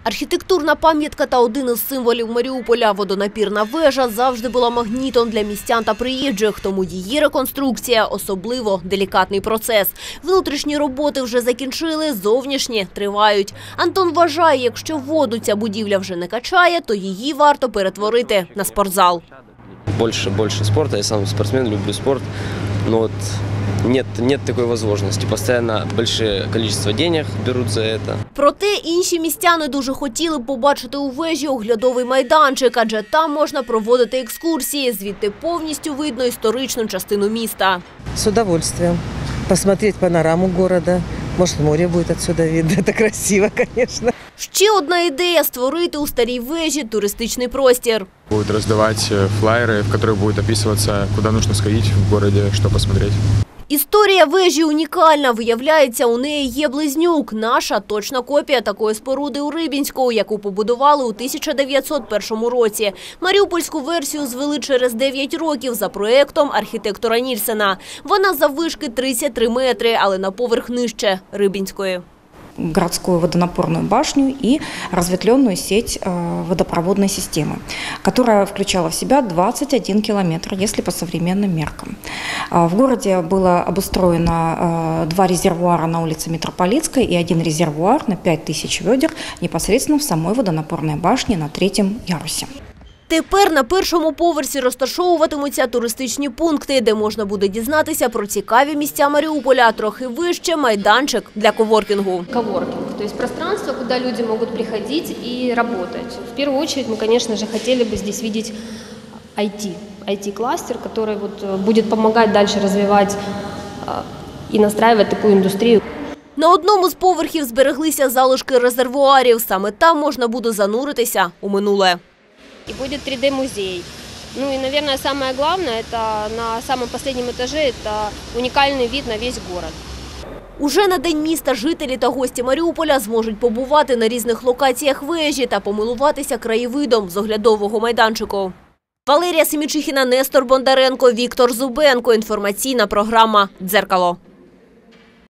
Архітектурна пам'ятка та один із символів Маріуполя – водонапірна вежа завжди була магнітом для містян та приїжджих, тому її реконструкція – особливо делікатний процес. Внутрішні роботи вже закінчили, зовнішні тривають. Антон вважає, якщо воду ця будівля вже не качає, то її варто перетворити на спортзал. Больше спорта, я сам спортсмен, люблю спорт, но вот нет такой возможности. Постоянно большое количество денег берут за это. Проте інші містяни дуже хотіли б побачити у вежі оглядовий майданчик, адже там можна проводити екскурсії, звідти повністю видно історичну частину міста. С удовольствием. Посмотреть панораму города. Может, море будет отсюда видно. Это красиво, конечно. Ще одна ідея – створити у старій вежі туристичний простір. Будут раздавать флайеры, в которых будет описываться, куда нужно сходить в городе, что посмотреть. Історія вежі унікальна. Виявляється, у неї є близнюк. Наша точна копія такої споруди у Рибінську, яку побудували у 1901 році. Маріупольську версію звели через 9 років за проєктом архітектора Нільсена. Вона заввишки 33 метри, але на поверх нижче Рибінської. Городскую водонапорную башню и разветвленную сеть водопроводной системы, которая включала в себя 21 километр, если по современным меркам. В городе было обустроено 2 резервуара на улице Митрополитской и 1 резервуар на 5000 ведер непосредственно в самой водонапорной башне на 3-м ярусе. Тепер на першому поверсі розташовуватимуться туристичні пункти, де можна буде дізнатися про цікаві місця Маріуполя, трохи вище – майданчик для коворкінгу. Коворкинг, то есть пространство, куда люди могут приходить и работать. В первую очередь мы, конечно же, хотели бы здесь видеть IT-кластер, который будет помогать дальше развивать и настраивать такую индустрию. На одному з поверхів збереглися залишки резервуарів. Саме там можна буде зануритися у минуле. И будет 3D-музей. Ну и, наверное, самое главное, это на самом последнем этаже, это уникальный вид на весь город. Уже на День міста жителі та гості Маріуполя зможуть побувати на різних локаціях вежі та помилуватися краєвидом з оглядового майданчику. Валерія Семічихіна, Нестор Бондаренко, Віктор Зубенко. Інформаційна програма «Дзеркало».